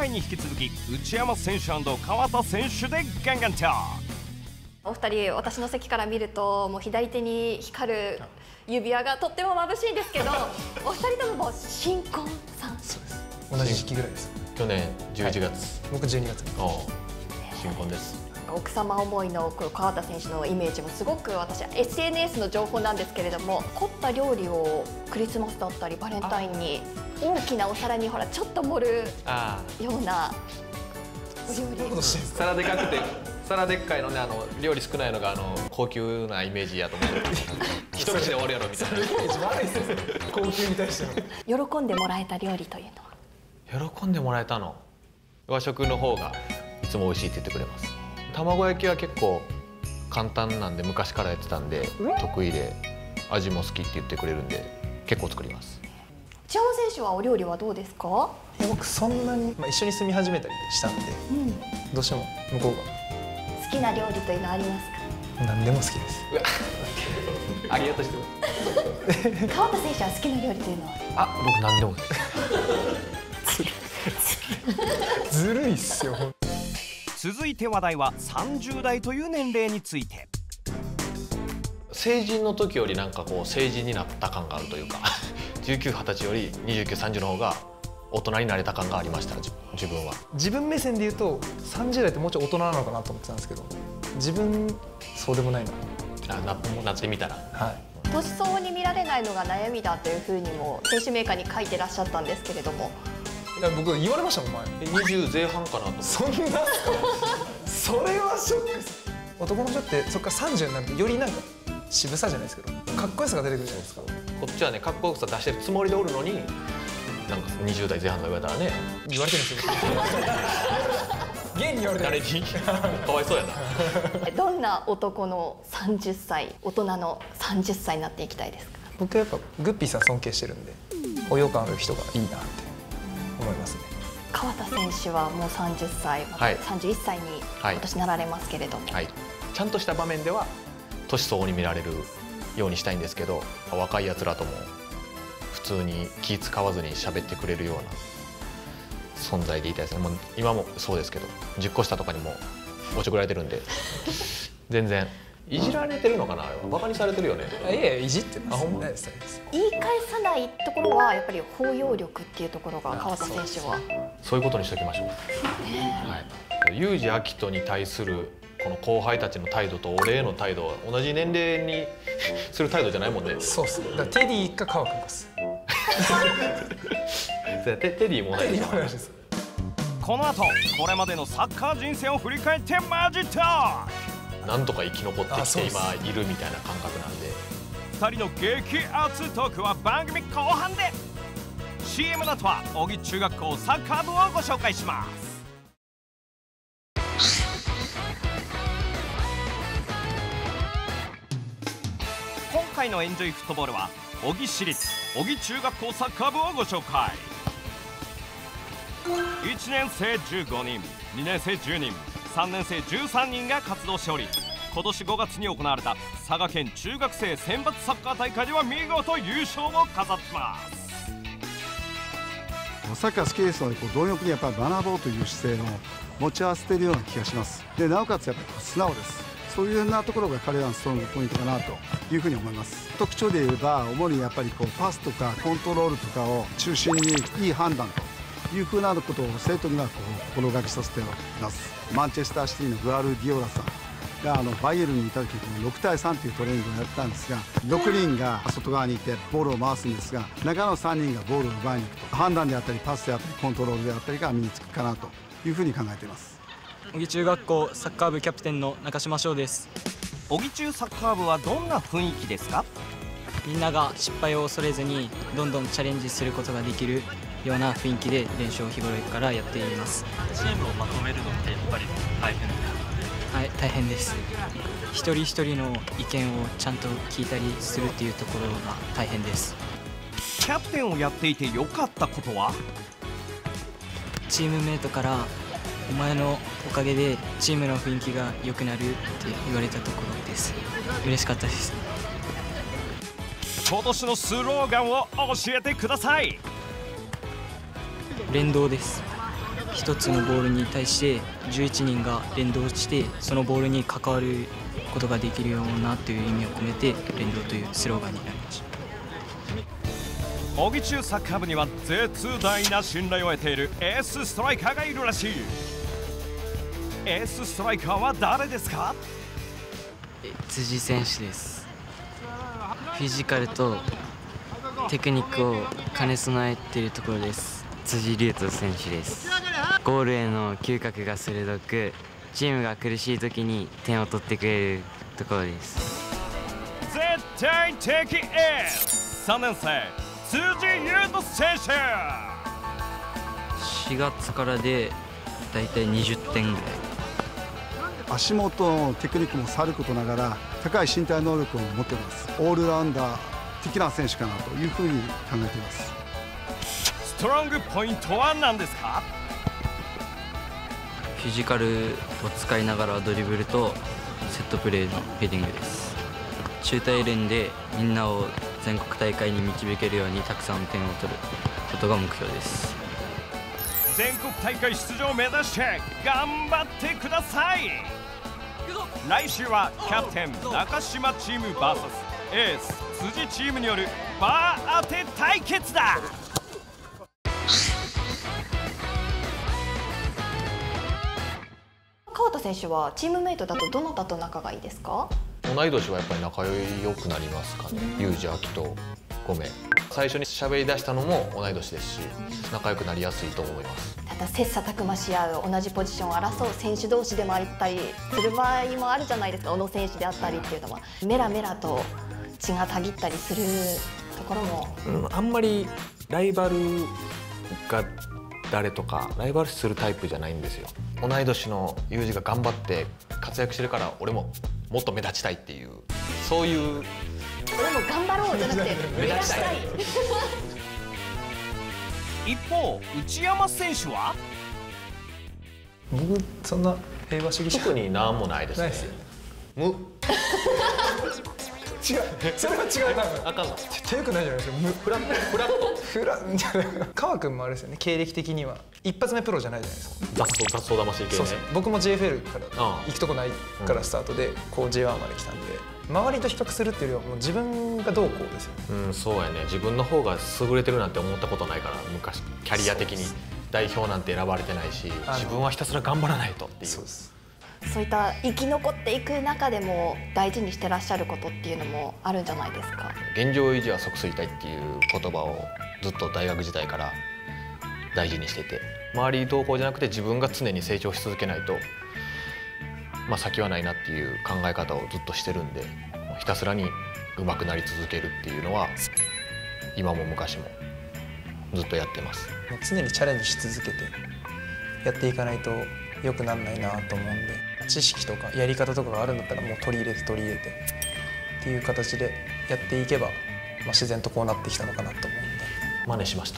回に引き続き内山選手&川田選手でガンガンと。 お二人、私の席から見るともう左手に光る指輪がとっても眩しいんですけど、お二人とも新婚さん。 そうです。同じ時期ぐらいです。 去年11月、はい、 僕12月。 新婚です。 奥様思いの川田選手のイメージもすごく、私 SNS の情報なんですけれども、凝った料理をクリスマスだったりバレンタインに大きなお皿にほらちょっと盛るようなお料理。 皿でかくて皿でっかいのね、料理少ないのが高級なイメージやと思って一口で終わるやろみたいな。イメージ悪いですね、高級に対しての。喜んでもらえた料理というのは？ 喜んでもらえたの、和食の方がいつも美味しいって言ってくれます。卵焼きは結構簡単なんで、昔からやってたんで得意で、味も好きって言ってくれるんで結構作ります。 内山選手はお料理はどうですか？ 僕そんなに、一緒に住み始めたりしたんで、どうしても向こうが好きな料理というのはありますか？ 何でも好きです。 あげようとしてます。 川田選手は好きな料理というのは？ 僕何でもずるいっすよ。 続いて話題は30代という年齢について。 成人の時よりなんかこう成人になった感があるというか19、20歳より29、30の方が大人になれた感がありました。自分は。 自分目線で言うと30代ってもうちょい大人なのかなと思ってたんですけど、自分そうでもないな。 なってみたら、 はい、 年相応に見られないのが悩みだというふうにも選手メーカーに書いてらっしゃったんですけれども。 いや、僕言われましたもん前。 20前半かなと。 そんなそれはショックです。男の人ってそっから30になるとよりなんか渋さじゃないですけど、かっこよさが出てくるじゃないですか。 こっちはね、かっこよさ出してるつもりでおるのに、なんか20代前半とか言われたらね、 言われてるんですよ。現に言われてる。 誰にかわいそうやな。 どんな男の30歳、大人の30歳になっていきたいですか？ 僕はやっぱグッピーさん尊敬してるんで、高揚感ある人がいいなって思いますね。 川田選手はもう30歳、 はい、 31歳に今年なられますけれども、 はい、ちゃんとした場面では年相応に見られるようにしたいんですけど、若いやつらとも普通に気使わずに喋ってくれるような存在でいたいですね。もう今もそうですけど、10個下とかにもおちょくられてるんで全然いじられてるのかな、あれはバカにされてるよね。 いやいじってます。 言い返さないところはやっぱり包容力っていうところが川田選手はそういうことにしておきましょう。はい、ユージ・アキトに対するこの後輩たちの態度と俺への態度は同じ年齢にする態度じゃないもんね。 そうっすね。だからテディか川君です。 テディも同じです。 この後これまでのサッカー人生を振り返ってマジトーク。 なんとか生き残ってきて今いるみたいな感覚なんで、 2人の激アツトークは番組後半で。 CM の後は小木中学校サッカー部をご紹介します。今回のエンジョイフットボールは小木市立小木中学校サッカー部をご紹介。1年生15人、2年生10人、3年生13人が活動しており、今年5月に行われた佐賀県中学生選抜サッカー大会では見事優勝を飾ってます。 サッカー好きですので、貪欲にやっぱり学ぼうという姿勢を持ち合わせているような気がします。でなおかつやっぱり素直です。そういうようなところが彼らのストロングポイントかなというふうに思います。特徴で言えば主にやっぱりパスとかコントロールとかを中心にいい判断というふうなことを生徒には心がけさせています。マンチェスターシティのグアルディオラさんがバイエルンにいた時に6対3というトレーニングをやったんですが、6人が外側にいてボールを回すんですが、中の3人がボールを奪いに行くと、判断であったりパスであったりコントロールであったりが身につくかなというふうに考えています。 小木中学校サッカー部キャプテンの中島翔です。 小木中サッカー部はどんな雰囲気ですか？ みんなが失敗を恐れずにどんどんチャレンジすることができるような雰囲気で練習を日頃からやっています。 チームをまとめるのってやっぱり大変ですか？ はい、大変です。一人一人の意見をちゃんと聞いたりするっていうところが大変です。 キャプテンをやっていて良かったことは？ チームメイトからお前のおかげでチームの雰囲気が良くなるって言われたところです。嬉しかったです。 今年のスローガンを教えてください。 連動です。 1つのボールに対して11人が連動してそのボールに関わることができるようなという意味を込めて連動というスローガンになりました。 小木中サッカー部には絶大な信頼を得ているエースストライカーがいるらしい。エースストライカーは誰ですか？ 辻選手です。フィジカルとテクニックを兼ね備えているところです。 辻龍斗選手です。ゴールへの嗅覚が鋭く、チームが苦しい時に点を取ってくれるところです。 絶対的エース3年生辻優斗選手。 4月からでだいたい20点ぐらい。 足元のテクニックもさることながら高い身体能力を持っています。オールラウンダー的な選手かなというふうに考えています。 ストロングポイントは何ですか？ フィジカルを使いながらドリブルとセットプレーのヘディングです。中大連でみんなを全国大会に導けるようにたくさん点を取ることが目標です。 全国大会出場を目指して頑張ってください。来週はキャプテン中島チーム VS エース辻チームによるバー当て対決だ。 川田選手はチームメイトだとどなたと仲がいいですか？ 同い年はやっぱり仲良くなりますかね。ユージ、アキト、ゴメ。最初に喋り出したのも同い年ですし、仲良くなりやすいと思います。 ただ切磋琢磨し合う同じポジションを争う選手同士でもあったりする場合もあるじゃないですか。小野選手であったりっていうのはメラメラと血がたぎったりするところも、 あんまりライバルが誰とかライバル視するタイプじゃないんですよ。同い年のユージが頑張って活躍してるから俺ももっと目立ちたいっていう、そういう俺も頑張ろうじゃなくて目立ちたい一方内山選手は僕そんな平和主義者特に何もないですね。 ないですよ。 無違う、それは違う。多分あかんの絶対良くないじゃないですか。 フラット川君もあれですよね、経歴的には一発目プロじゃないじゃないですか。 雑草魂系ね。 そうそう、僕も JFL から行くとこないからスタートでこう J1 まで来たんで、周りと比較するっていうよりはもう自分がどうこうですよね。 うん、そうやね。自分の方が優れてるなんて思ったことないから、昔キャリア的に代表なんて選ばれてないし、自分はひたすら頑張らないとっていう。 そうです。 そういった生き残っていく中でも大事にしてらっしゃることっていうのもあるんじゃないですか？ 現状維持は即衰退っていう言葉をずっと大学時代から大事にしてて、周りどうこうじゃなくて自分が常に成長し続けないと、先はないなっていう考え方をずっとしてるんで、ひたすらに上手くなり続けるっていうのは今も昔もずっとやってます。 もう常にチャレンジし続けてやっていかないと良くならないなと思うんで、知識とかやり方とかがあるんだったらもう取り入れてっていう形でやっていけば、自然とこうなってきたのかなと思うんで。 真似しました。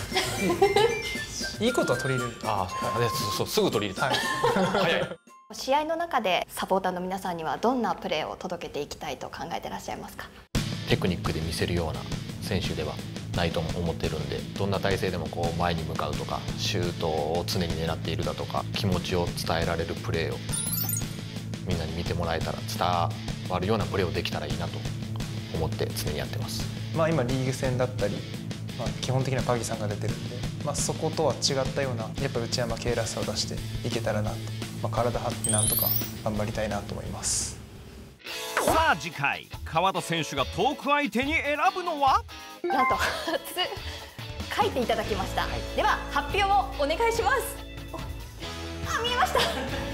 いいことは取り入れる。 そうすぐ取り入れた。早い。 試合の中でサポーターの皆さんにはどんなプレーを届けていきたいと考えてらっしゃいますか？ テクニックで見せるような選手ではないと思ってるんで、どんな体勢でもこう前に向かうとか、シュートを常に狙っているだとか、気持ちを伝えられるプレーをみんなに見てもらえたら、伝わるようなプレーをできたらいいなと思って常にやってます。 今リーグ戦だったり、基本的にはパギさんが出てるんで、そことは違ったようなやっぱ内山系らしさを出していけたらなと、体張ってなんとか頑張りたいなと思います。 さあ次回川田選手がトーク相手に選ぶのは、 なんと初書いていただきました、では発表をお願いします。見えました。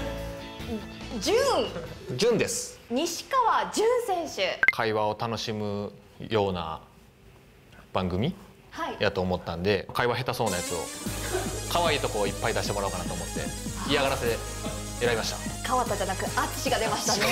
潤です。 西川潤選手。 会話を楽しむような番組やと思ったんで、会話下手そうなやつを可愛いとこをいっぱい出してもらおうかなと思って嫌がらせで選びました。 川田じゃなく淳が出ましたね。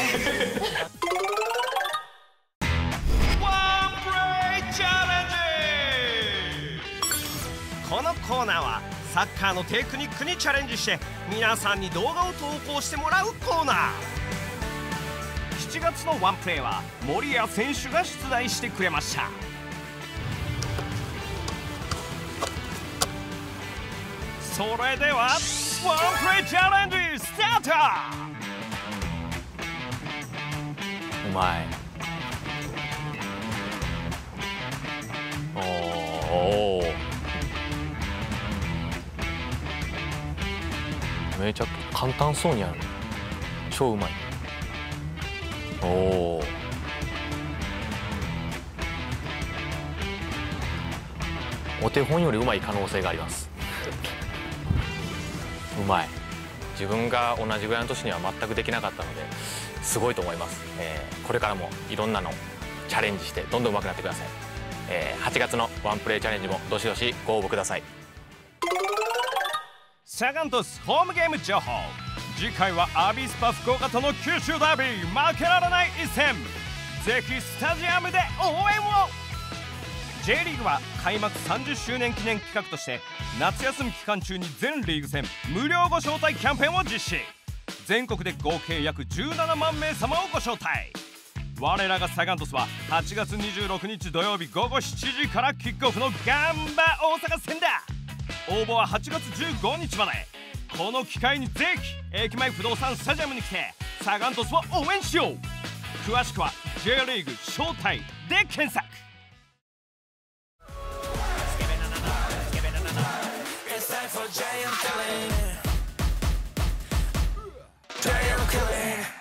このコーナーはサッカーのテクニックにチャレンジして皆さんに動画を投稿してもらうコーナー。7月のワンプレーは森谷選手が出題してくれました。 それではワンプレイチャレンジスタート。 うまい。おお、めちゃ簡単そうにやる。超うまい。おお、お手本よりうまい可能性があります。うまい。自分が同じぐらいの年には全くできなかったのですごいと思います。これからもいろんなのチャレンジしてどんどん上手くなってください。8月のワンプレイチャレンジもどしどしご応募ください。 サガン鳥栖ホームゲーム情報。次回はアビスパ福岡との九州ダービー、負けられない一戦。ぜひスタジアムで応援を。 J リーグは開幕30周年記念企画として夏休み期間中に全リーグ戦無料ご招待キャンペーンを実施。全国で合計約17万名様をご招待。我らがサガン鳥栖は8月26日土曜日午後7時からキックオフのガンバ大阪戦だ。応募は8月15日まで。この機会にぜひ駅前不動産スタジアムに来てサガン鳥栖を応援しよう。詳しくは J リーグ招待で検索。 JM Killing